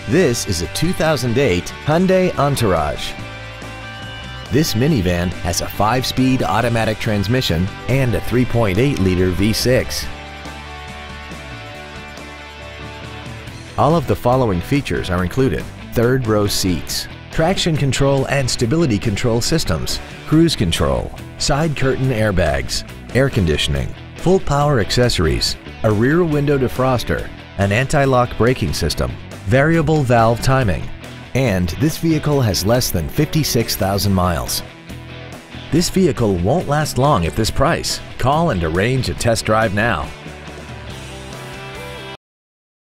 This is a 2008 Hyundai Entourage. This minivan has a 5-speed automatic transmission and a 3.8-liter V6. All of the following features are included: third-row seats, traction control and stability control systems, cruise control, side curtain airbags, air conditioning, full power accessories, a rear window defroster, an anti-lock braking system, variable valve timing, and this vehicle has less than 56,000 miles. This vehicle won't last long at this price. Call and arrange a test drive now.